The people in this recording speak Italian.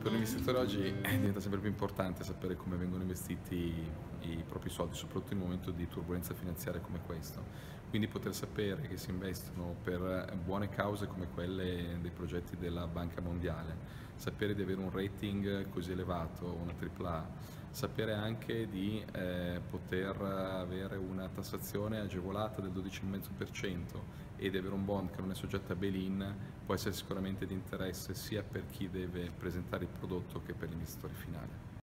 Per un investitore oggi diventa sempre più importante sapere come vengono investiti i propri soldi, soprattutto in un momento di turbolenza finanziaria come questo. Quindi poter sapere che si investono per buone cause come quelle dei progetti della Banca Mondiale, sapere di avere un rating così elevato, una AAA, sapere anche di poter avere una tassazione agevolata del 12,5% e di avere un bond che non è soggetto a bail-in può essere sicuramente di interesse sia per chi deve presentare il prodotto che per l'investitore finale.